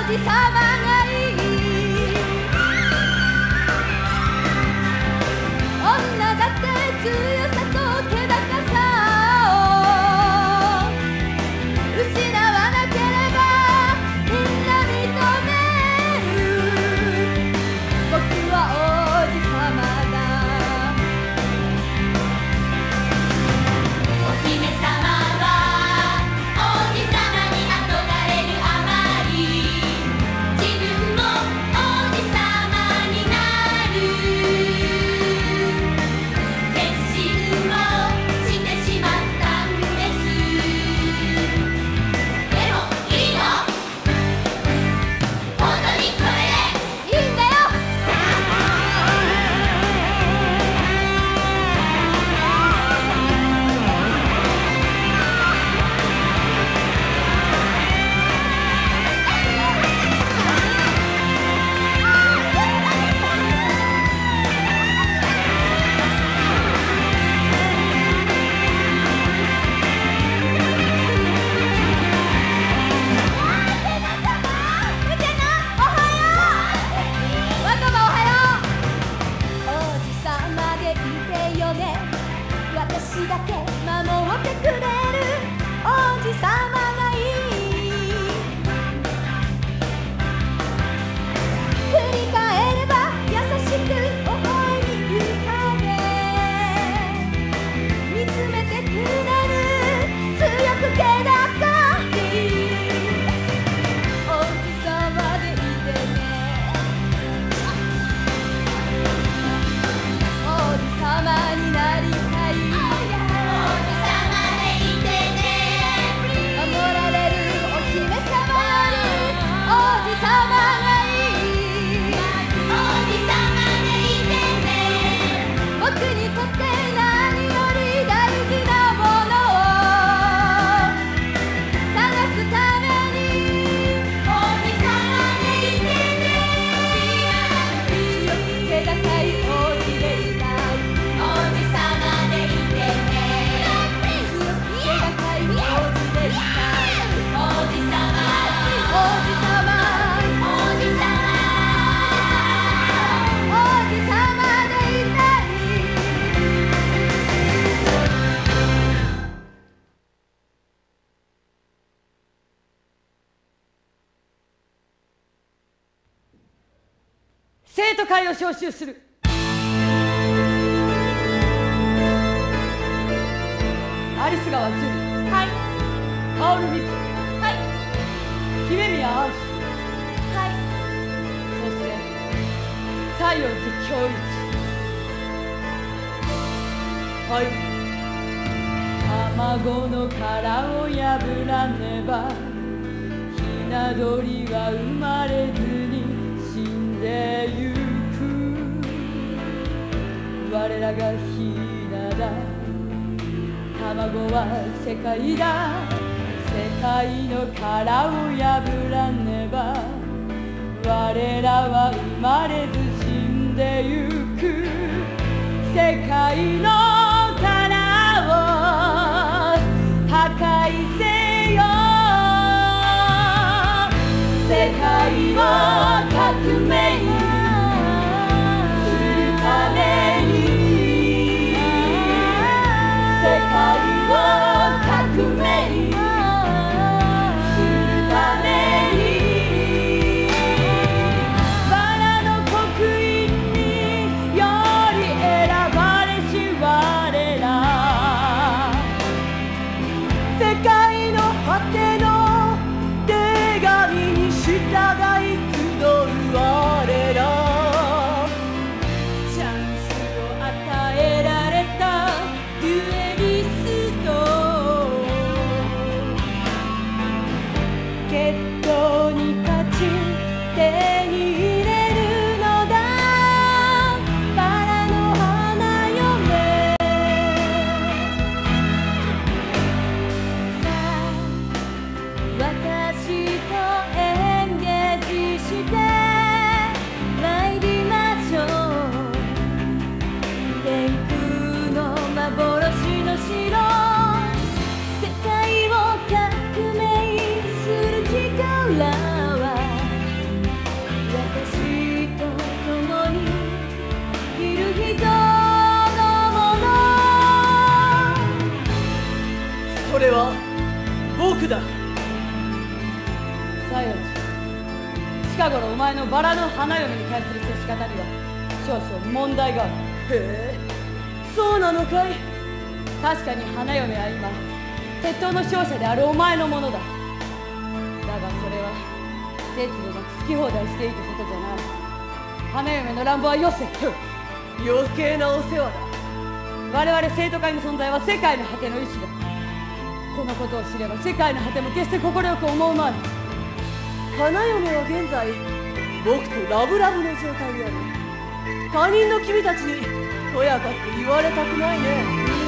じさまがいい。女だって強さと気高さを失わなければみんな認める。僕は王子様だ。 お姫様は王子様に憧れるあまり自分も王子様になる決心をしてしまったんです。でもいいの？本当にそれでいいんだよ。私だけ守ってくれる王子様がいい。振り返れば優しく微笑み浮かべ見つめてくれる強く気高い王子様でいてね。王子様になりたい。 生徒会を招集する。アリス川樹里、 はい、 薫美子、 はい、 姫宮アンシはい、 そして西園寺恭一。はい。卵の殻を破らねばひな鳥は生まれずに死んでゆく。我らがひなだ。卵は世界だ。世界の殻を破らねば我らは生まれず死んでゆく。世界の殻を破壊せよ。世界を革命するために世界を革命するためにバラの刻印により選ばれし我これは僕だ。 西園寺、近頃お前のバラの花嫁に対する接し方には少々問題がある。 へえ、そうなのかい。 確かに花嫁は今鉄塔の勝者であるお前のものだ。だがそれは節度なく好き放題していいってことじゃない。花嫁の乱暴はよせ。 余計なお世話だ。 我々生徒会の存在は世界の果ての意志だ。このことを知れば世界の果ても決して快く思うまい。 花嫁は現在僕とラブラブの状態にある。他人の君たちにとやかく言われたくないね。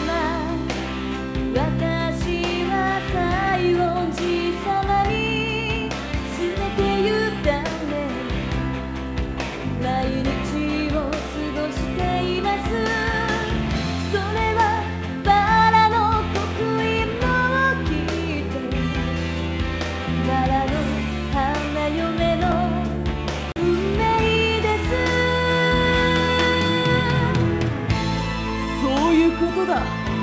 今私は西園寺様に全て委ね毎日を過ごしています。それはバラの刻印もきっとバラの花嫁の運命です。 そういうことだ。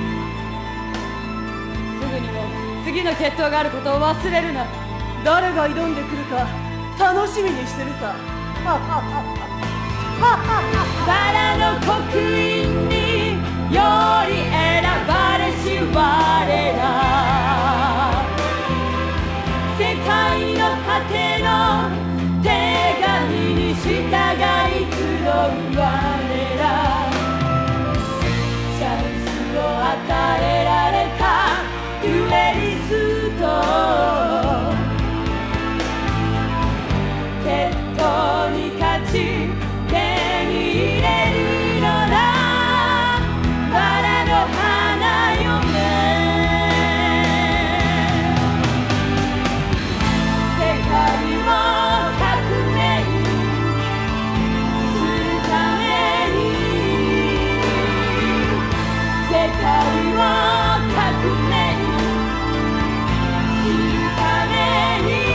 すぐにも次の決闘があることを忘れるな。 誰が挑んでくるか楽しみにしてるさ。 バラの刻印により選ばれし我ら、世界の果ての手紙に従い集う我ら、チャンスを与えられたデュエリスト、決闘に勝ち手に入れるのだバラの花嫁。世界を革命するために、世界を革命するために。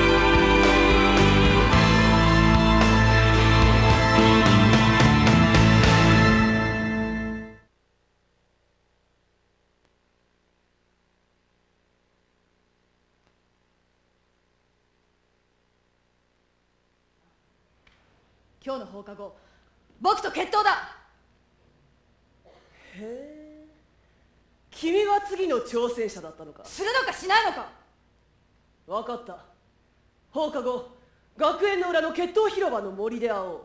今日の放課後、僕と決闘だ。 へえ、君は次の挑戦者だったのか。 するのかしないのか。 分かった。放課後学園の裏の決闘広場の森で会おう。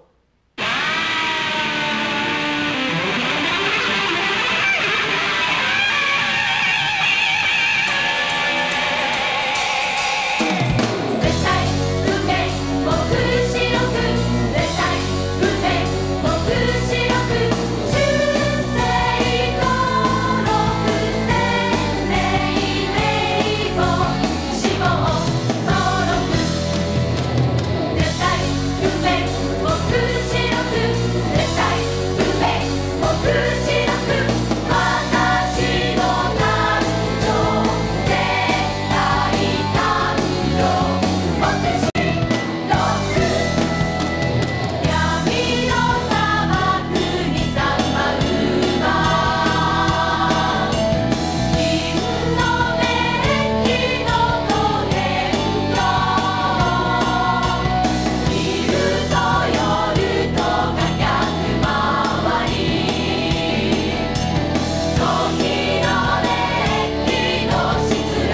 絶対運命目視録、絶対運命目視録、修正登録生命名簿死亡登録、絶対運命目視録、絶対運命目視録、私の誕生絶対誕生目視録、闇の砂漠にさまう馬、銀のメッキのトゲント、昼と夜とが逆回り、時のメッキの失落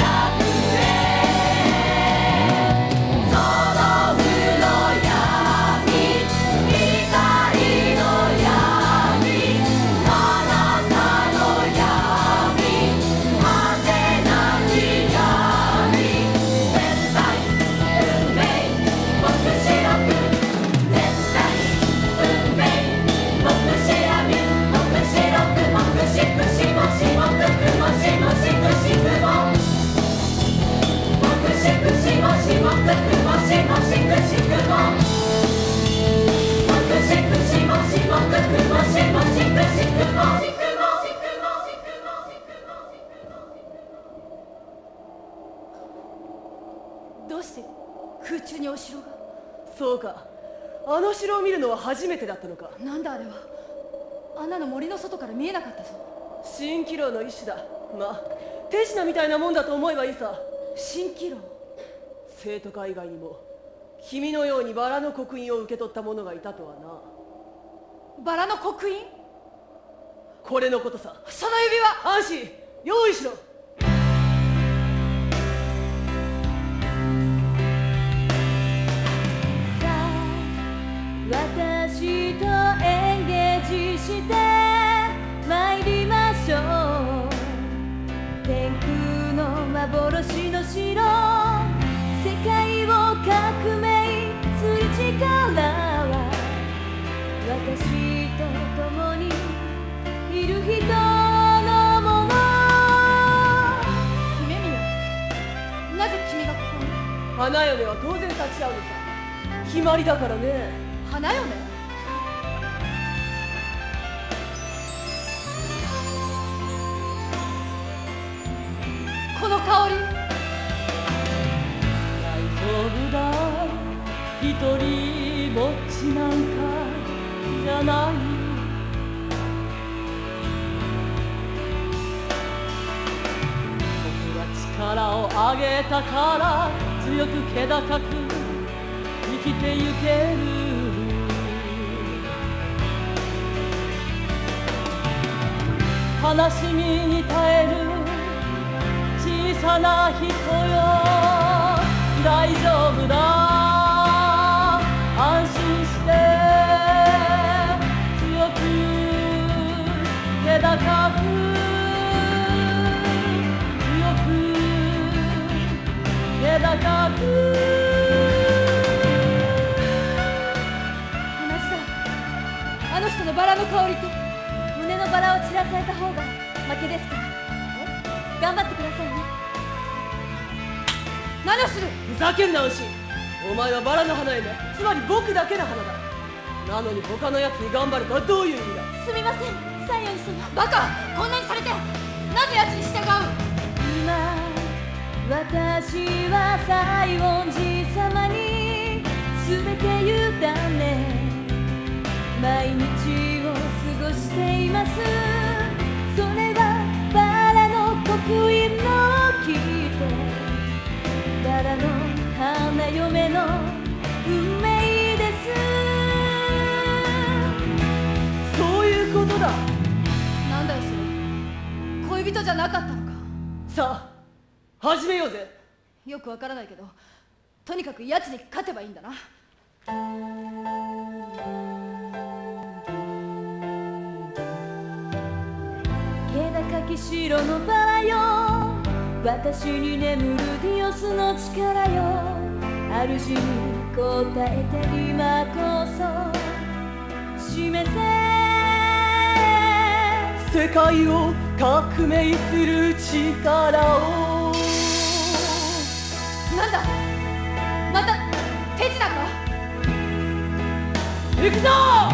へその無の闇、光の闇、あなたの闇、果てなき闇、絶対運命目視録、絶対運命目視闇、目視録、目視くしもしもくくもしもしくしくも、目視くしもしもくくもしもしくしくも、目視くしもしもくくもしもしくしくも、 どうして空中にお城が。 そうか、あの城を見るのは初めてだったのか。 なんだあれは。あんなの森の外から見えなかったぞ。 蜃気楼の一種だ。まあ手品みたいなもんだと思えばいいさ。 蜃気楼。 生徒会以外にも君のようにバラの刻印を受け取った者がいたとはな。 バラの刻印。 これのことさ。 その指輪。 安心、用意しろ。 さあ私とエンゲージして参りましょう。天空の幻の城、世界を革命する力は私と共にいる人のもの。 姫宮、なぜ君がここに？ 花嫁は当然立ち会うのさ。決まりだからね。 花嫁。この香り。 大丈夫だ、一人ぼっちなんかじゃない。僕は力を上げたから強く気高く生きてゆける。悲しみに耐える小さな人よ、大丈夫だ、安心して強く気高く強く気高く。 同じだ。あの人のバラの香りと。胸のバラを散らされた方が負けですから。頑張ってくださいね。何をする。 ふざけんな安心。お前はバラの花嫁、つまり僕だけの花だ。なのに他のやつに頑張るとはどういう意味だ。 すみません、サイオン様。バカ、こんなにされてなぜ奴に従う。 今私は西園寺様に全て委ね毎日を過ごしています。それはバラの刻印のきてバラの花嫁の運命です。 そういうことだ。 なんだよそれ。恋人じゃなかったのか。 さあ始めようぜ。 よくわからないけど、とにかく奴に勝てばいいんだな。 気高き城のバラよ、私に眠るディオスの力よ、主に応えて今こそ示せ。 世界を革命する力を。 なんだ、また手品か。 行くぞ。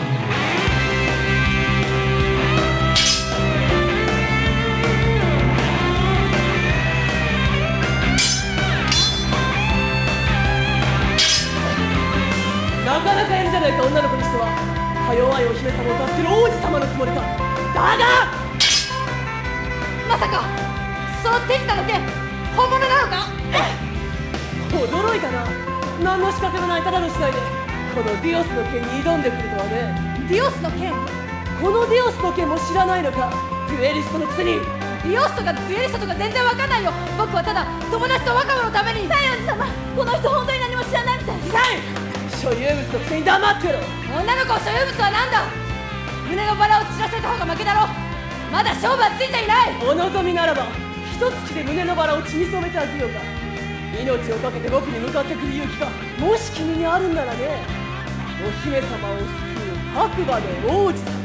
なかなかやるじゃないか、女の子にしては。か弱いお姫様を助ける王子様のつもりか。だがまさかその手品の剣本物なのか。 驚いたな。何の仕掛けもないただの死体でこのディオスの剣に挑んでくるとはね。 ディオスの剣。 このディオスの剣も知らないのか。デュエリストのくせに。 ディオスとかデュエリストとか全然わかんないよ。僕はただ友達と若者のために。サイオン様、この人本当に何も知らないみたい。 サイ所有物のくせに黙ってろ。 女の子所有物は何だ。胸のバラを散らせた方が負けだろ。まだ勝負はついていない。 お望みならば一月で胸のバラを血に染めてあげようか。命を懸けて僕に向かってくる勇気がもし君にあるんならね。お姫様を救う白馬の王子様。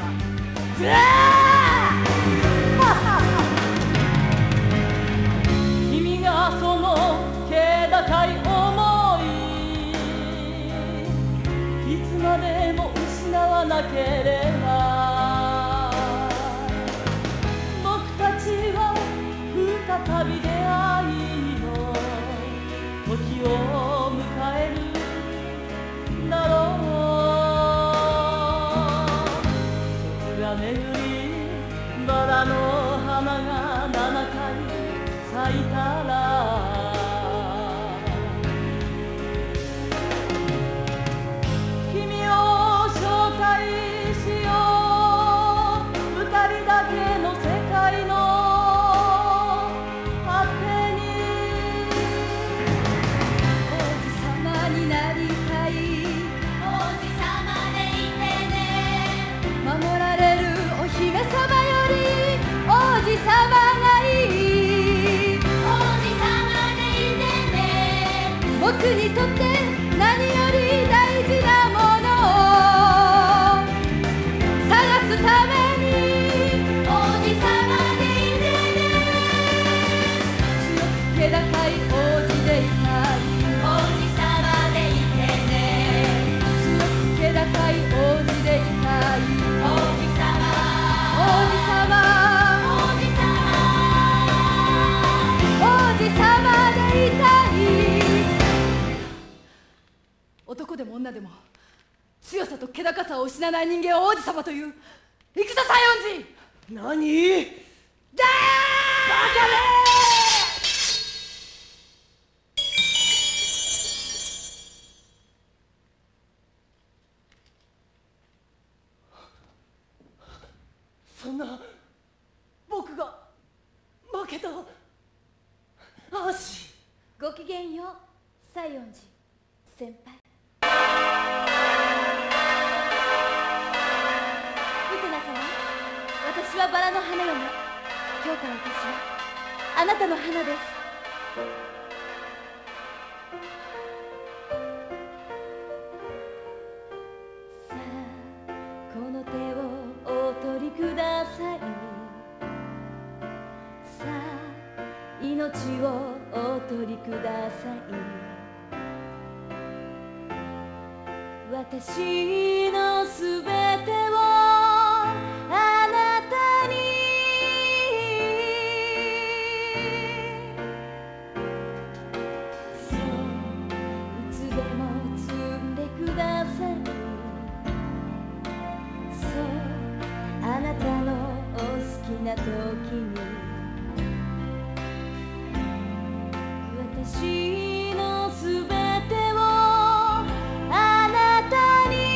君がその気高い想いいつまでも失わなければ、僕たちは再び出会いの時を迎えるだろう。季節が巡りバラの花が7回いたら君を紹介しよう二人だけの世界の果てに王子様になりたい王子様でいてね守られるお姫様より王子様がいい王子様でいてね僕にとって何より大事なものを探すために王子様でいてね強く気高い王子でいたい王子様でいてね強く気高い王子でいたい王子様王子様王子様王子様でいたい男でも女でも強さと気高さを失わない人間を王子様という戦西園寺何だそんな僕が負けたアーシごきげんよう西園寺先輩ウテナ様私はバラの花嫁今日から私はあなたの花ですさあこの手をお取りくださいさあ命をお取りください私のすべてをあなたにそういつでも摘んでくださいそうあなたのお好きな時に私のすべてをあなたに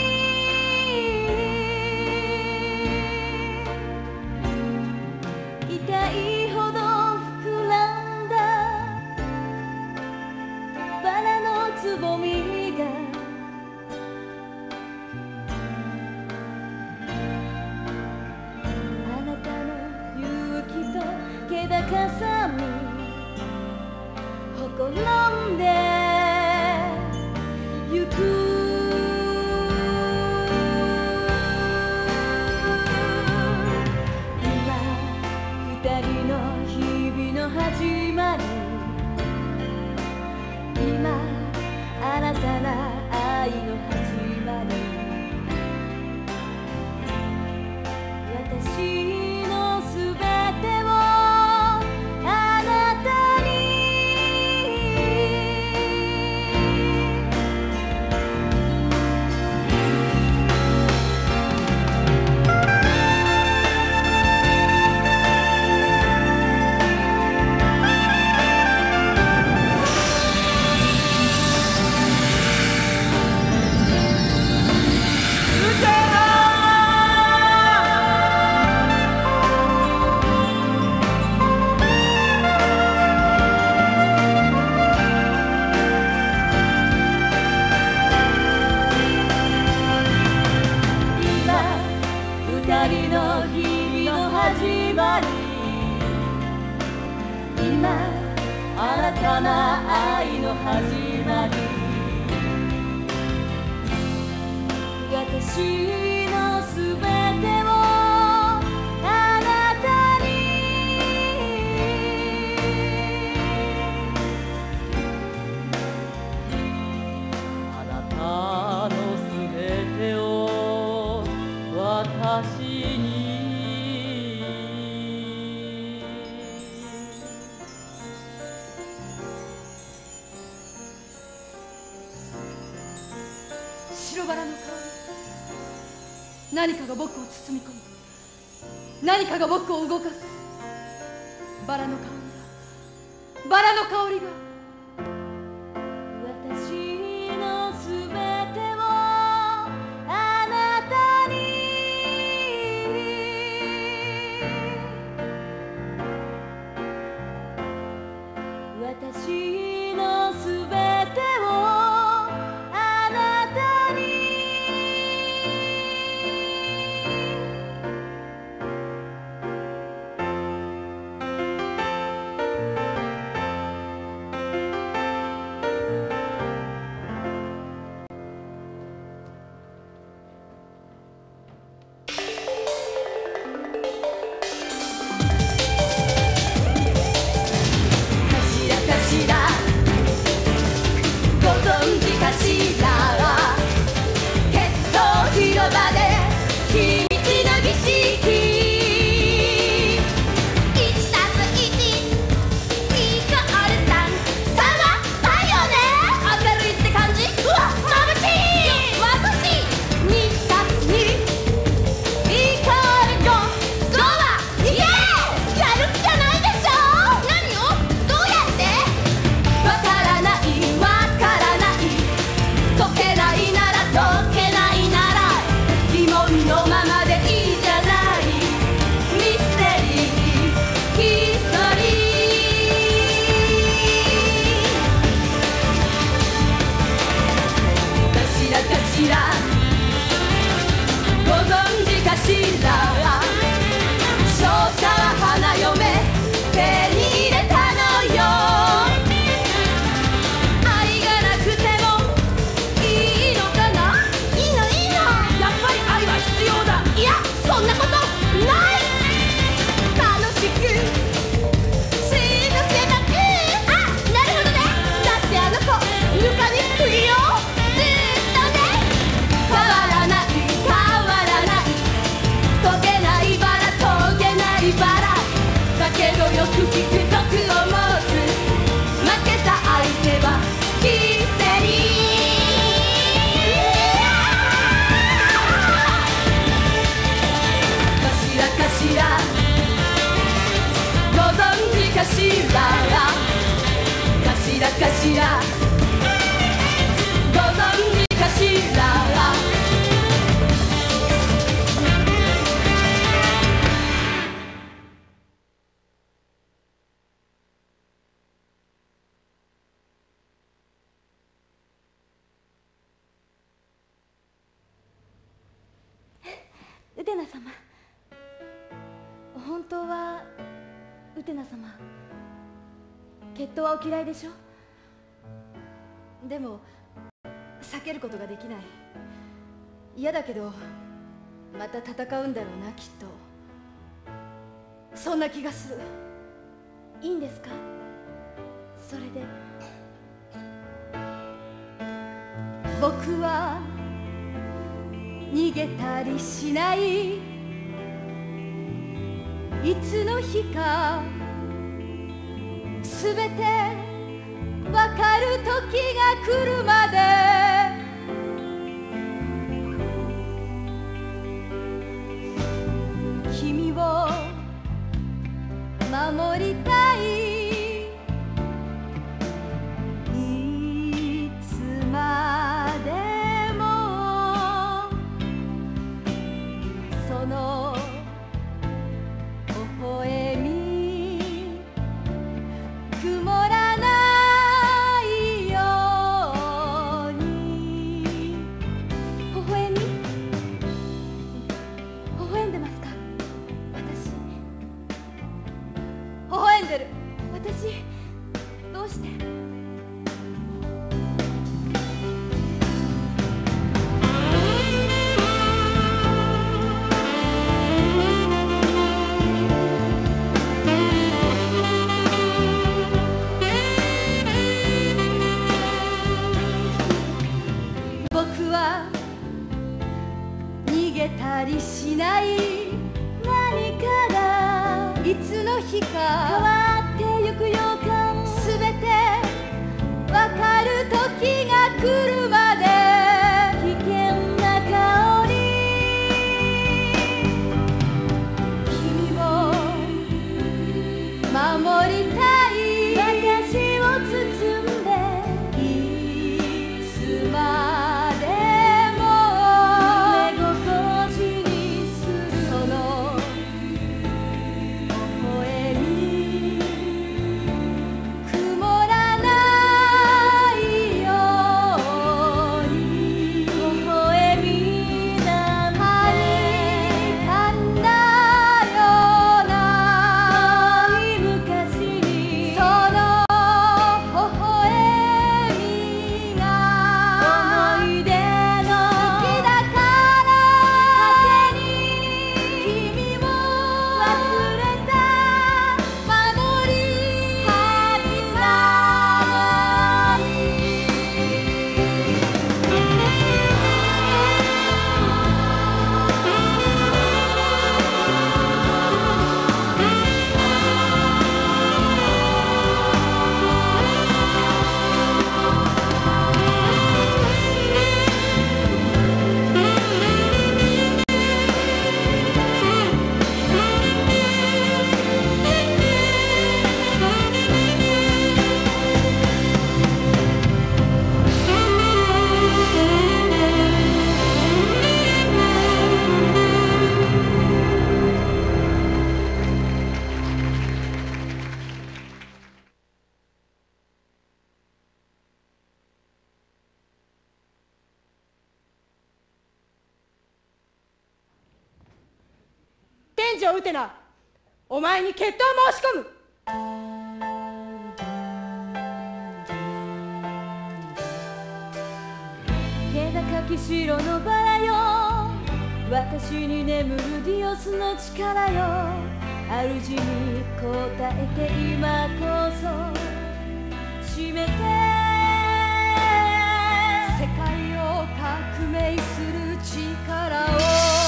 痛いほど膨らんだバラのつぼみがあなたの勇気と気高さにほころんでゆく今二人の日々の始まり今新たな愛の始まり私のすべてをあなたに二人の日々の始まり今新たな愛の始まり私のすべてをあなたにあなたのすべてを私に白バラの香り何かが僕を包み込む何かが僕を動かすバラの香りだバラの香りが私のすべてをあなたに私のすべてをあなたにウテナ様、本当はウテナ様、決闘はお嫌いでしょ。でも避けることができない。嫌だけどまた戦うんだろうな、きっと。そんな気がする。いいんですか、それで。僕は逃げたりしない。いつの日かすべてわかる時が来るまで。君を守りたい。いつまでもその微笑み曇らないように。微笑み、微笑んでますか。私微笑んでる。私どうして。僕は逃げたりしない。何かがいつの日か変わってゆく予感。すべてわかる時が来るまで。危険な香り、君を守りたい。 城ウテナ、お前に決闘申し込む。 気高き城のバラよ、私に眠るディオスの力よ、主に応えて今こそ示せ、世界を革命する力を。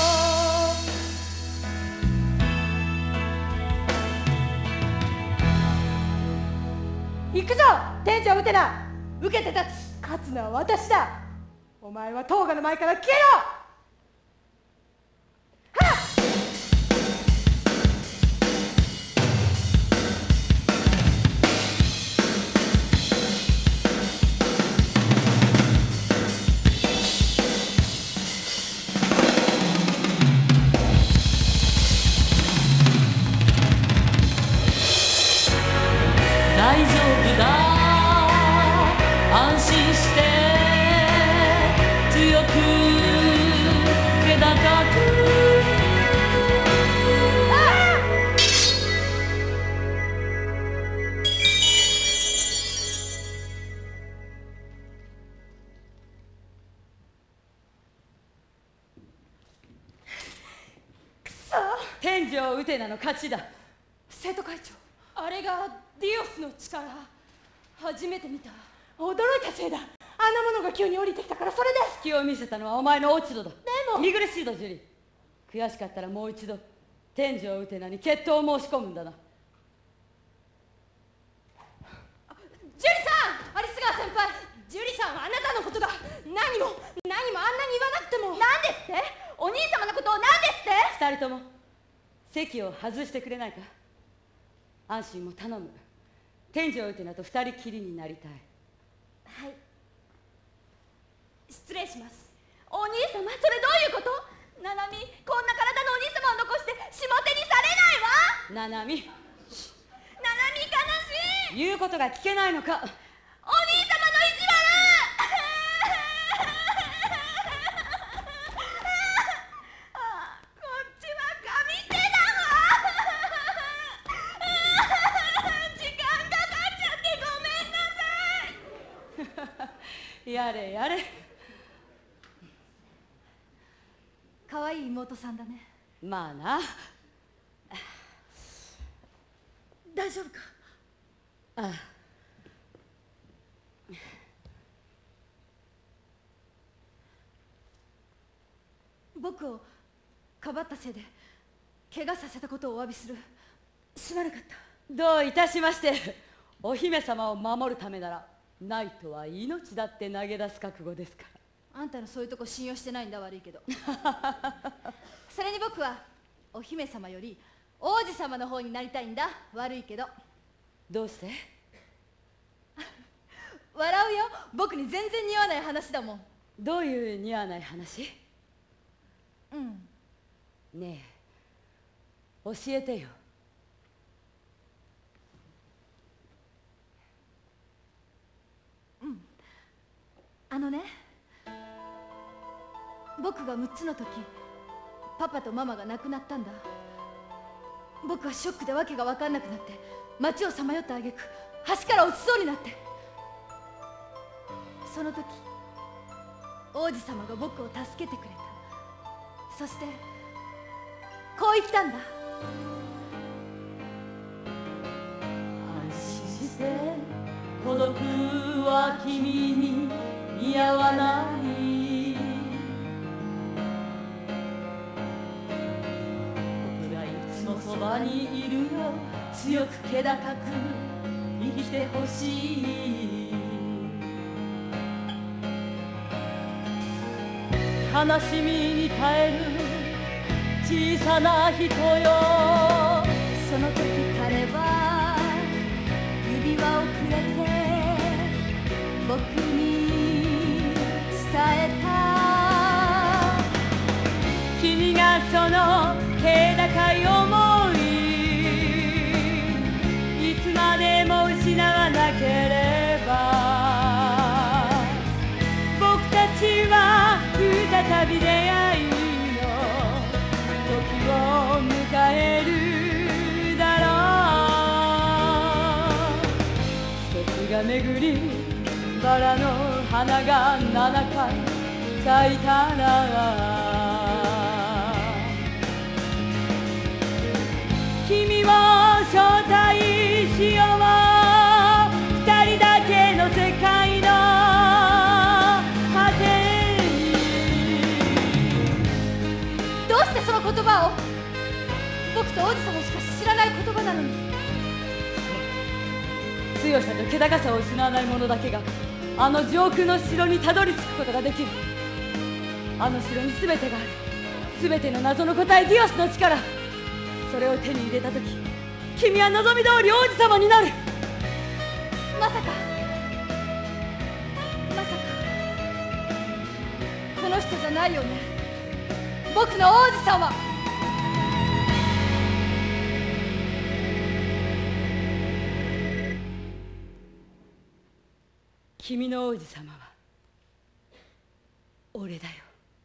行くぞ天城ウテナ、受けて立つ。勝つのは私だ。お前はトーガの前から消えろ。はっ！ 大丈夫だ、安心して強く気高く。天城ウテナの勝ちだ。 生徒会長、 あれがディオスの力、初めて見た。 驚いたせいだ。あんなものが急に降りてきたから、それで。 隙を見せたのはお前の落ち度だ。 でも見苦しいぞジュリー。悔しかったらもう一度天城ウテナに決闘を申し込むんだな。 ジュリさん、アリス川先輩、ジュリさんはあなたのことが何もあんなに言わなくても。なんですって？お兄様のことを何ですって？ 二人とも席を外してくれないか。安心も頼む。天城ウテナと二人きりになりたい。 はい、失礼します。お兄様、それどういうこと？ナナミ、こんな体のお兄様を残して下手にされないわ。 ナナミ、 ナナミ、悲しい。 言うことが聞けないのか。 お兄様の意地悪。こっちは神手だわ。時間かかっちゃってごめんなさい。 やれやれ。 可愛い妹さんだね。 まあな。 大丈夫か？ ああ、 僕をかばったせいで怪我させたことをお詫びする。すまなかった。 どういたしまして。お姫様を守るためならナイトは命だって投げ出す覚悟ですから。 あんたのそういうとこ信用してないんだ。悪いけど。それに僕はお姫様より王子様の方になりたいんだ。悪いけど。 どうして？ 笑うよ。僕に全然似合わない話だもん。 どういう似合わない話？ うん。 ねえ、教えてよ。 あのね、僕が6つの時、パパとママが亡くなったんだ。僕はショックで訳が分かんなくなって街をさまよった挙句、橋から落ちそうになって、その時王子様が僕を助けてくれた。そしてこう言ったんだ。 安心して、孤独は君に似合わない。僕がいつもそばにいるよ。強く気高く生きてほしい。悲しみに耐える小さな人よ。 その時彼は指輪をくれて僕に伝えた。 君がその気高い想い、いつまでも失わなければ、僕たちは再び出会いの時を迎え巡りバラの花が7回咲いたら君を招待しよう二人だけの世界の果てに。 どうしてその言葉を僕と王子様しか知らない言葉なのに。 強さと気高さを失わない者だけがあの上空の城にたどり着くことができる。あの城に全てがある。全ての謎の答え、ディオスの力。それを手に入れた時、君は望み通り王子様になる。 まさかこの人じゃないよね、僕の王子様。 君の王子様は俺だよ。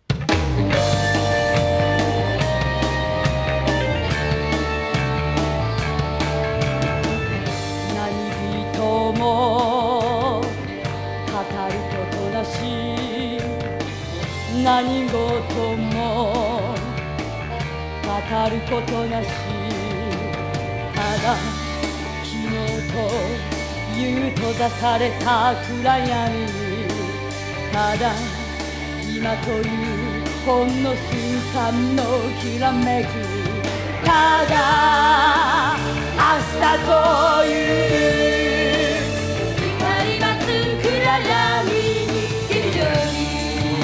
何人も語ることなし、何事も語ることなし、ただ昨日と言う閉ざされた暗闇に、ただ今というほんの瞬間のきらめき、ただ明日という光待つ暗闇に劇場に、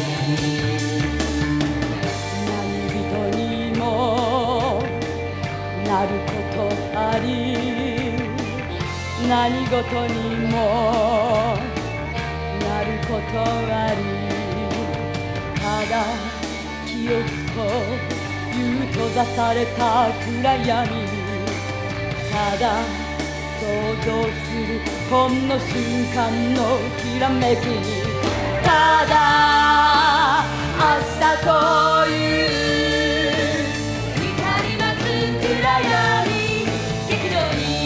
何人にもなることあり、何事にもなることあり、ただ記憶という閉ざされた暗闇に、ただ想像するほんの瞬間のきらめきに、ただ明日という光待つ暗闇劇場に、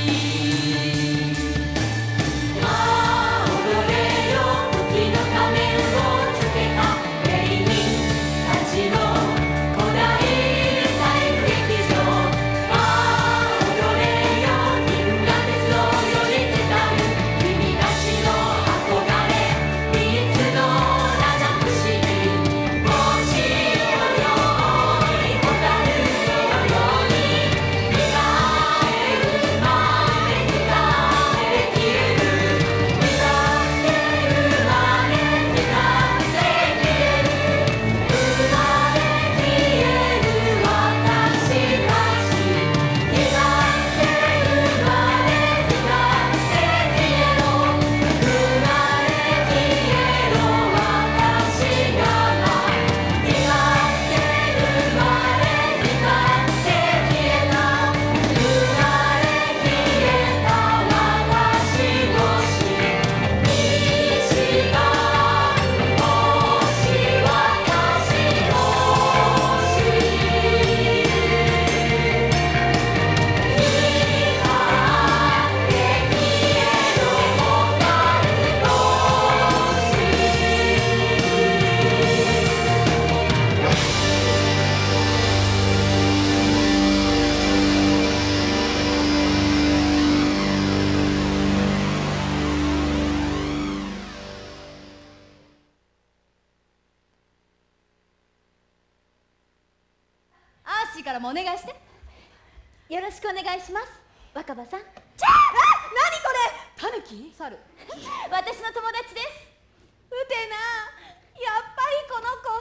からもお願いして。よろしくお願いします、若葉さん。何これ。タヌキ？猿。私の友達です。うてな、やっぱりこの子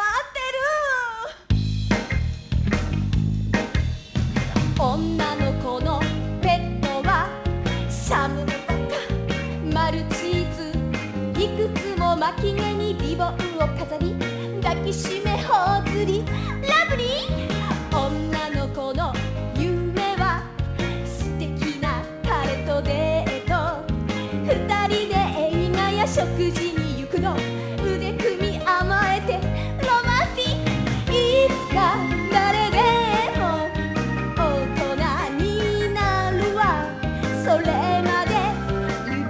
変わってる。女の子のペットはシャムのバカ、マルチーズ、いくつも巻き毛にリボンを飾り、抱きしめほおずり、ラブリー。女の子の夢は素敵な彼とデート、二人で映画や食事に行くの、腕組み甘えてロマンティック。いつか誰でも大人になるわ、それまで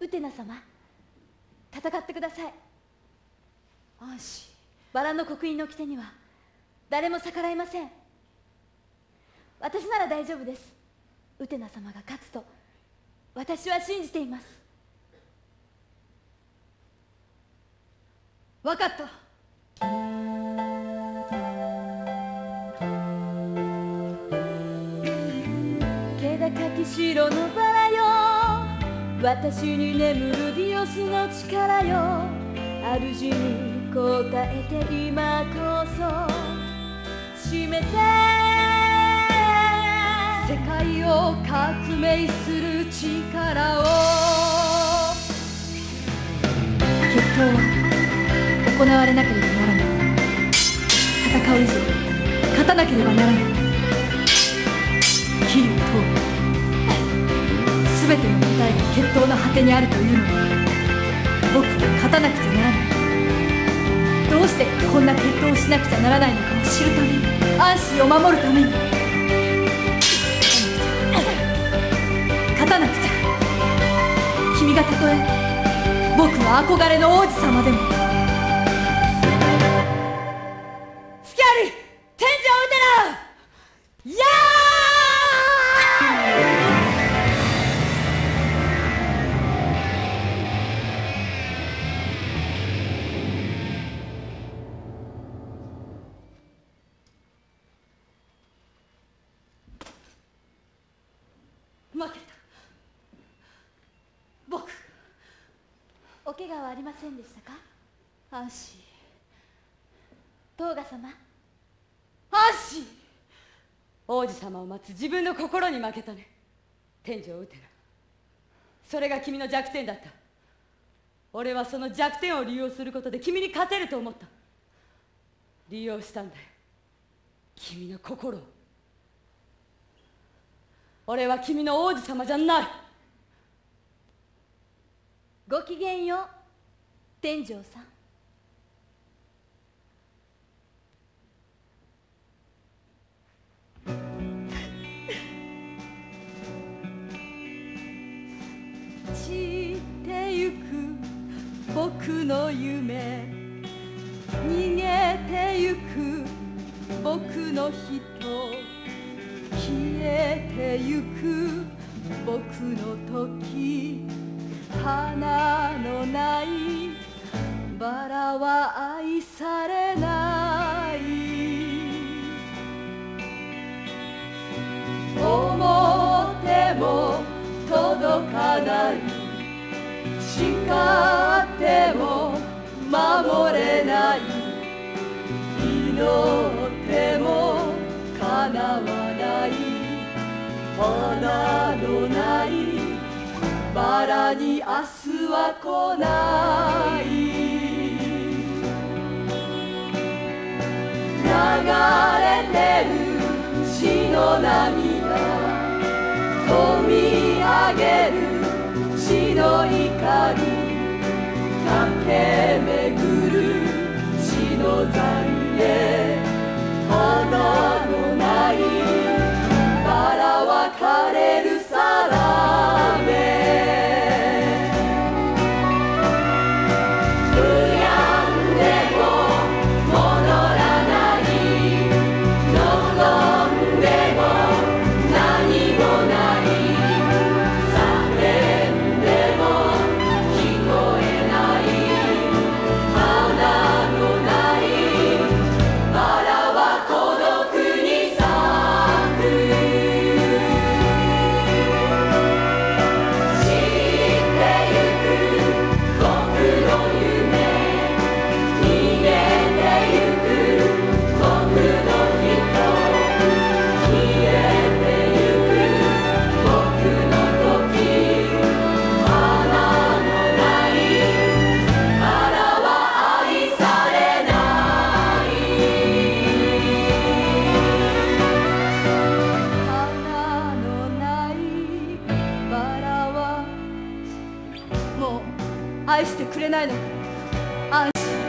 ウテナ様、戦ってください。 アンシバラの刻印の掟には誰も逆らいません。私なら大丈夫です。ウテナ様が勝つと私は信じています。 分かった。 気高き城のバラよ、私に眠るディオスの力よ、主に答えて今こそ示せ。 世界を革命する力を。 決闘は行われなければならない。戦う以上勝たなければならない。金を問う全ての答えが決闘の果てにあるというのに、僕は勝たなくちゃならない。どうしてこんな決闘をしなくちゃならないのかを知るために、アンシーを守るために勝たなくちゃ。君がたとえ僕の憧れの王子様でも。 スキャリー、天井を撃てな。や負けた。僕、 お怪我はありませんでしたか？ アンシトーガ様。 ー、アンシー。王子様を待つ自分の心に負けたね。天井を撃てな。それが君の弱点だった。俺はその弱点を利用することで君に勝てると思った。利用したんだよ、君の心を。俺は君の王子様じゃない。 ごきげんよう、天井さん。 散ってゆく僕の夢、逃げてゆく僕の人、消えてゆく僕の時、花のないバラは愛されない。思っても届かない、誓っても守れない、祈っても叶わない、花のないバラに明日は来ない。流れてる血の涙、こみ上げる血の怒り、駆け巡る血の残影、花のないバラは枯れるさらめ。愛してくれないのか、アンシー。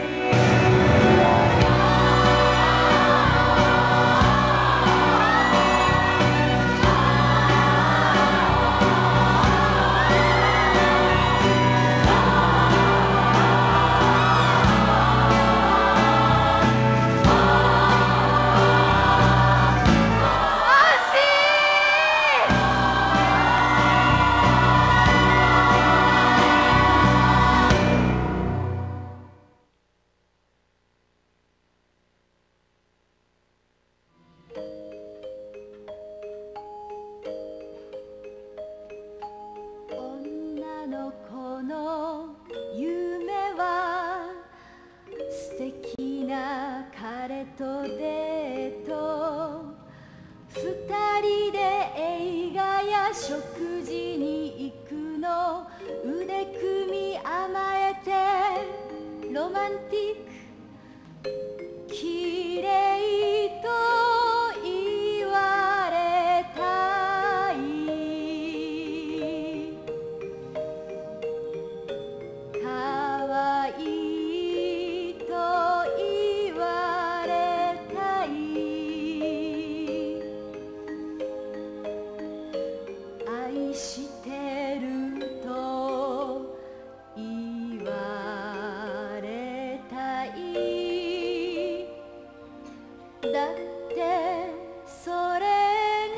マンティック綺麗と言われたい可愛いと言われたい愛してると言われたいだってそれが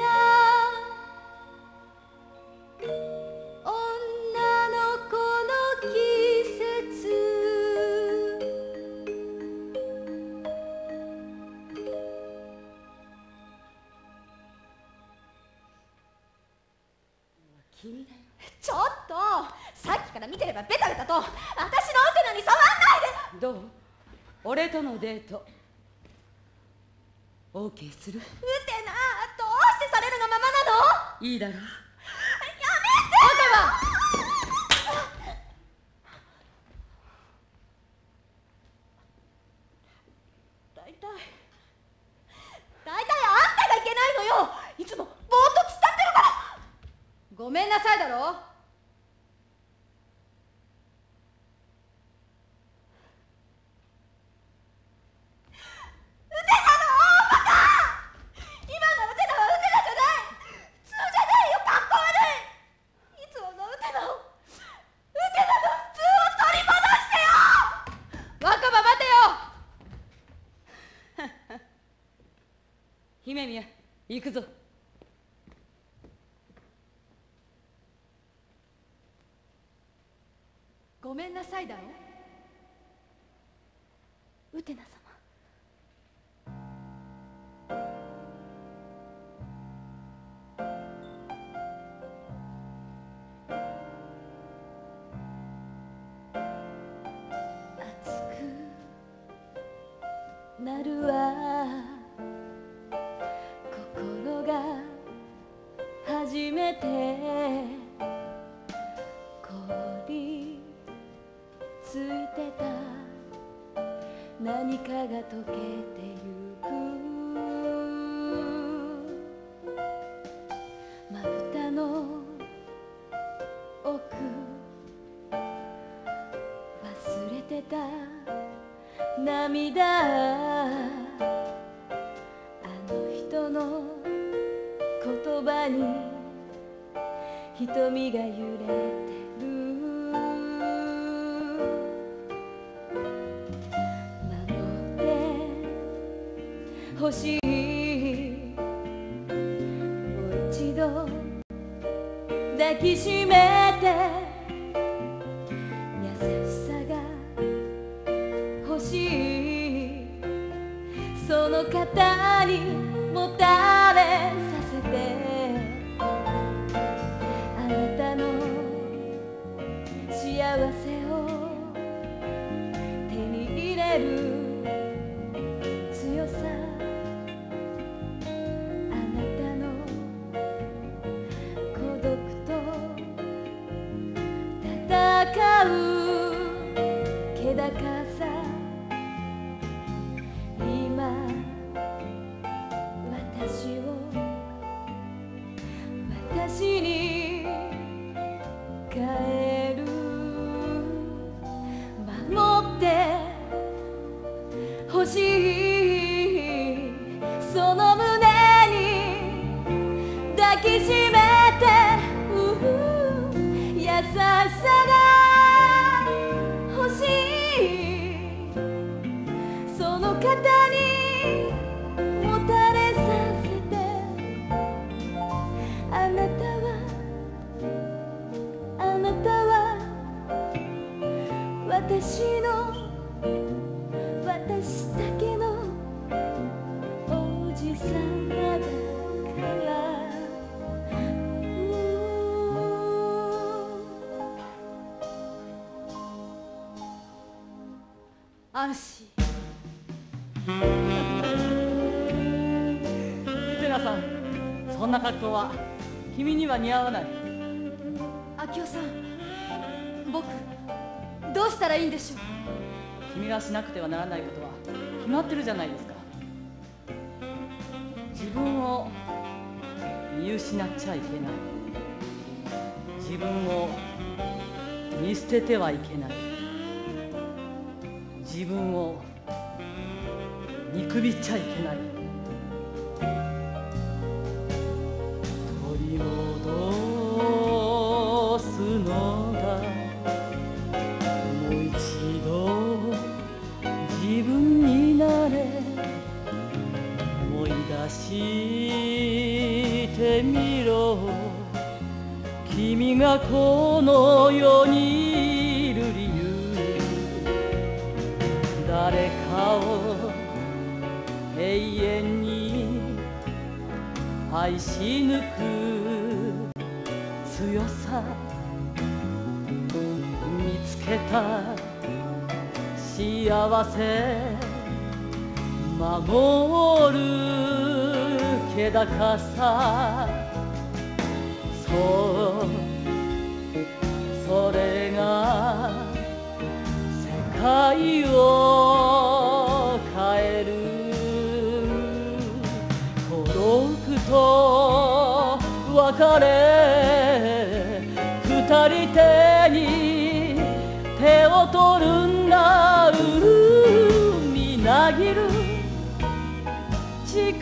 女の子の季節君だよ。 ちょっとさっきから見てればベタベタと私のウテナに触んないで。 どう？俺とのデート OK する？ ウテナどうしてされるがままなの？ いいだろう。 やめて。大体あんたがいけないのよ。いつもぼーっと突っ立ってるから。ごめんなさいだろ。 姫宮、行くぞ。 ごめんなさいだろウテナ様。熱くなるわ心が初めて凍りついてた何かが溶けてゆくまぶたの奥忘れてた涙あの人の言葉に瞳が揺れてる守ってほしいもう一度抱きしめて優しさが欲しいその方にもたれさせてあなたの幸せを手に入れる強さあなたの孤独と戦う気高さ今私に帰る守ってほしいその胸に抱きしめて優しさが欲しいその方にもたれさせてあなたは私だけの王子様だから安心ウテナさん、そんな格好は君には似合わない。 明夫さん僕どうしたらいいんでしょう。 君がしなくてはならないことは決まってるじゃないですか。自分を見失っちゃいけない。自分を見捨ててはいけない。自分を見くびっちゃいけない。取り戻すのだ。もう一度自分になれ。思い出してみろ。君がこの世にいる理由。誰かを永遠に愛し抜く強さ見つけた。幸せ守る気高さ。それが世界を変える。孤独と別れ二人手に手を取るんだ。みなぎる力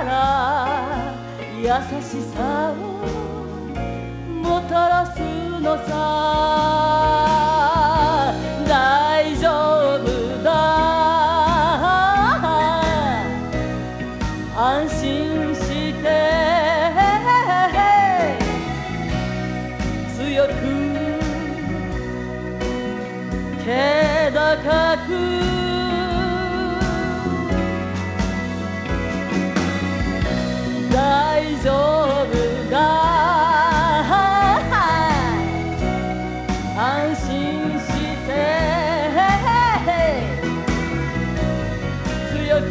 優しさをもたらすのさ。大丈夫だ。安心して強く気高く大丈夫だ。安心して強く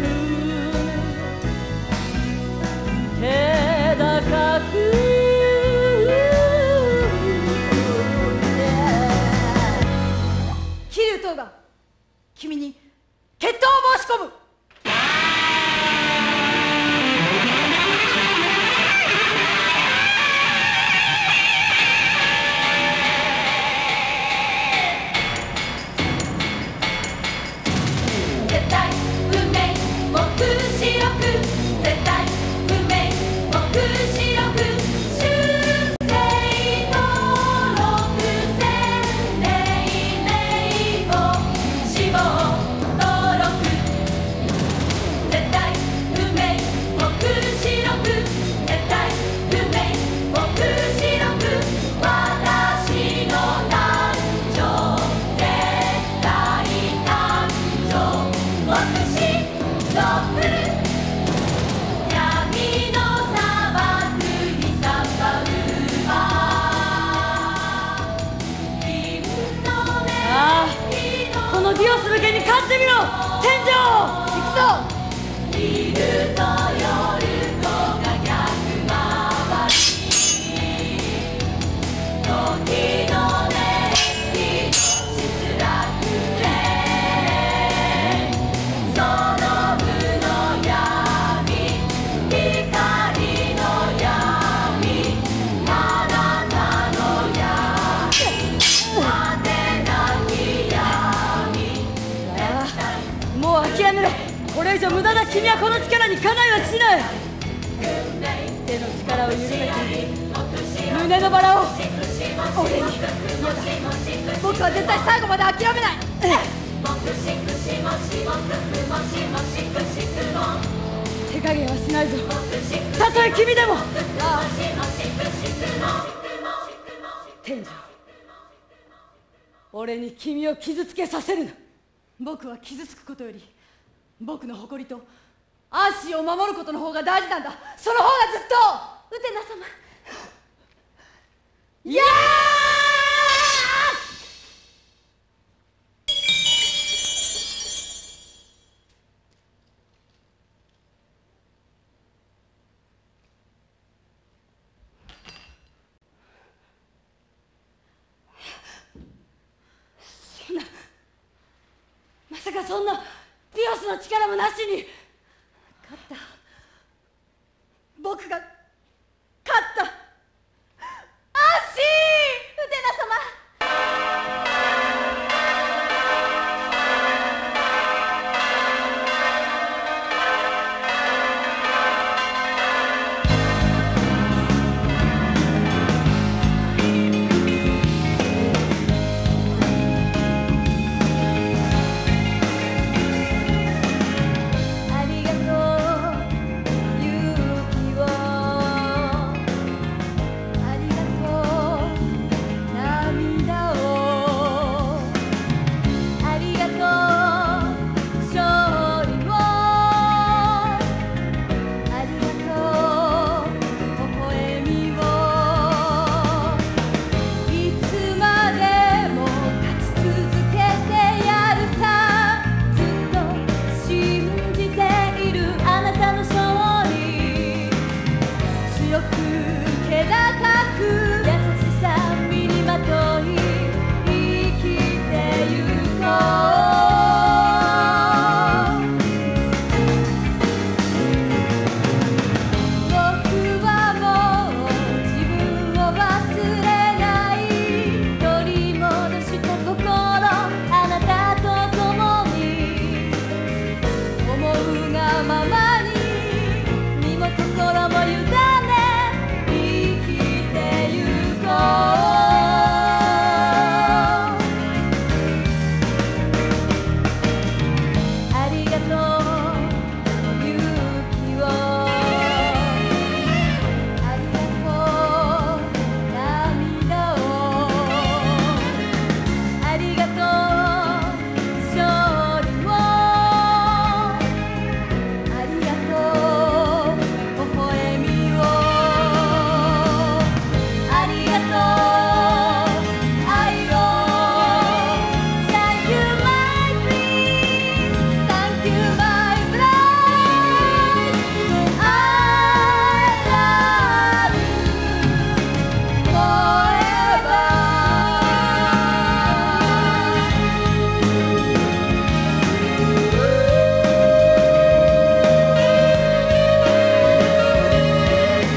気高く桐生藤が君に決闘を申し込む。 ディオス向けに勝ってみろ天井。行くぞ。 昼と夜とが逆回り。時の熱気の失落でその無の闇光の闇あなたの闇果てなき闇。 もう諦めろ。これ以上無駄だ。君はこの力にかないはしない。手の力を緩めて胸のバラを俺に。 僕は絶対最後まで諦めない。 手加減はしないぞ。たとえ君でも。天上、俺に君を傷つけさせるな。 僕は傷つくことより僕の誇りと安心を守ることの方が大事なんだ。その方がずっと。ウテナ様。 いやそんな、まさかそんなディオスの力もなしに。 勝った。僕が勝った。安心。ウテナ様。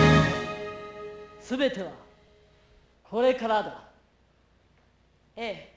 すべてはこれからだ。ええ。